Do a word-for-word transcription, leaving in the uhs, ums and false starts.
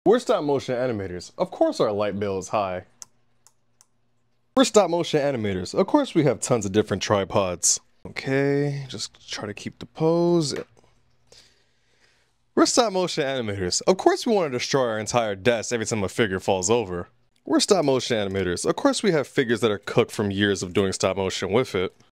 We're stop motion animators. Of course our light bill is high. We're stop motion animators. Of course we have tons of different tripods. Okay, just try to keep the pose. We're stop motion animators. Of course we want to destroy our entire desk every time a figure falls over. We're stop motion animators. Of course we have figures that are cooked from years of doing stop motion with it.